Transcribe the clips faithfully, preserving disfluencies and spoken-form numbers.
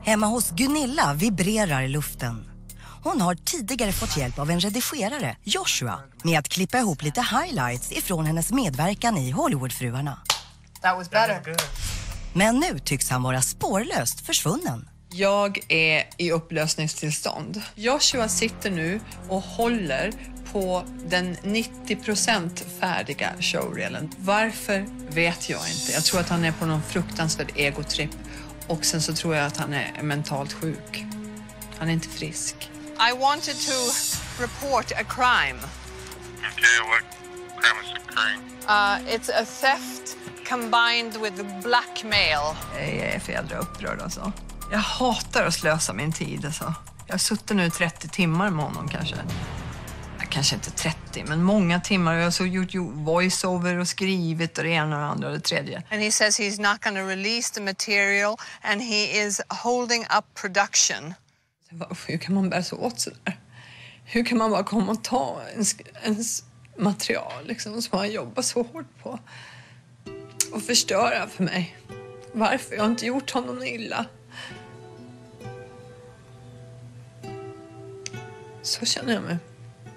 Hemma hos Gunilla vibrerar luften. Hon har tidigare fått hjälp av en redigerare, Joshua, med att klippa ihop lite highlights ifrån hennes medverkan i Hollywoodfruarna. That was better. Men nu tycks han vara spårlöst försvunnen. Jag är i upplösningstillstånd. Joshua sitter nu och håller på den nittio procent färdiga showreelen. Varför vet jag inte. Jag tror att han är på någon fruktansvärd egotripp. Och sen så tror jag att han är mentalt sjuk. Han är inte frisk. I wanted to report a crime. Okay, what crime is occurring? Uh, it's a theft combined with blackmail. Jag är för jävla upprörd alltså. Jag hatar att slösa min tid alltså. Jag har suttit nu trettio timmar med honom kanske. Kanske inte trettio, men många timmar. Jag har så gjort voiceover och skrivit och det ena och det andra och det tredje. And he says he's not going to release the material and he is holding up production. Hur kan man bära sig åt så där? Hur kan man bara komma och ta ens, ens material liksom, som man jobbar så hårt på och förstöra för mig? Varför? Jag har inte gjort honom illa. Så känner jag mig.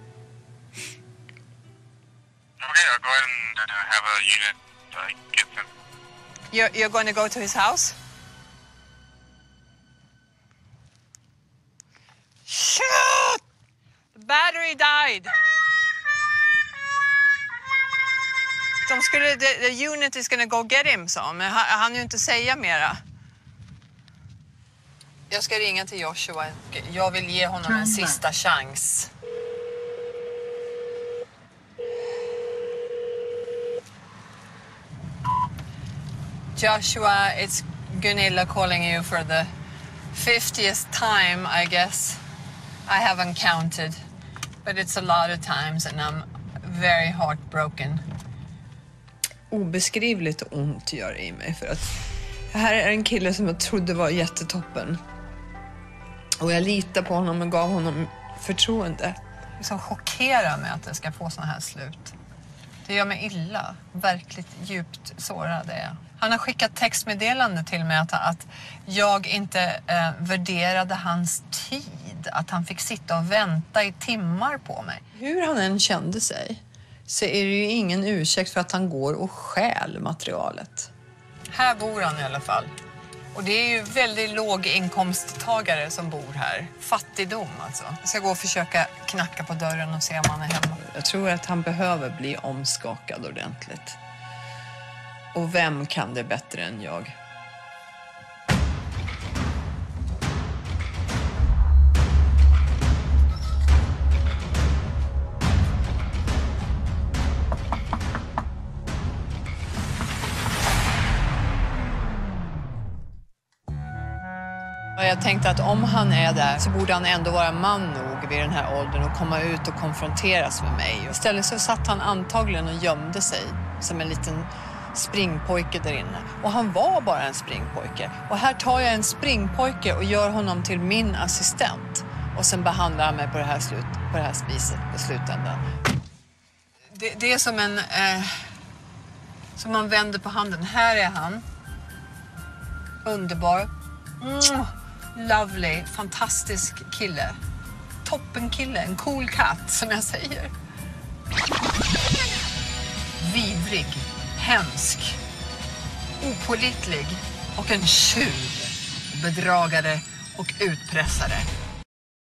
Okay, I'll go ahead and uh, have a unit uh, get them. You're, you're going to go to his house? Shit! The battery died. De skulle, the, the unit is going to go get him, sa men han, han ju inte säga mera. Jag ska ringa till Joshua. Jag vill ge honom en sista chans. Joshua, it's Gunilla calling you for the fiftieth time, I guess. I haven't counted, but it's a lot of times and I'm very heartbroken. Obeskrivligt ont gör det i mig för att det här är en kille som jag trodde var jättetoppen. Och jag litar på honom och gav honom förtroende. Det som chockerar mig att det ska få såna här slut. Det gör mig illa. Verkligt djupt sårad är jag. Han har skickat textmeddelande till mig att, att jag inte eh, värderade hans tid. Att han fick sitta och vänta i timmar på mig. Hur han än kände sig så är det ju ingen ursäkt för att han går och stjäl materialet. Här bor han i alla fall. Och det är ju väldigt låginkomsttagare som bor här. Fattigdom alltså. Jag ska gå och försöka knacka på dörren och se om han är hemma. Jag tror att han behöver bli omskakad ordentligt. Och vem kan det bättre än jag? Jag tänkte att om han är där så borde han ändå vara man nog vid den här åldern och komma ut och konfronteras med mig. Istället så satt han antagligen och gömde sig som en liten springpojke där inne. Och han var bara en springpojke. Och här tar jag en springpojke och gör honom till min assistent. Och sen behandlar han mig på det här, slut, på det här spiset på slutändan. Det, det är som en... Eh, som man vänder på handen. Här är han. Underbar. Mm. Lovely, fantastisk kille. Toppen kille, en cool katt som jag säger. Vidrig, hemsk, opålitlig och en tjuv, bedragare och utpressare.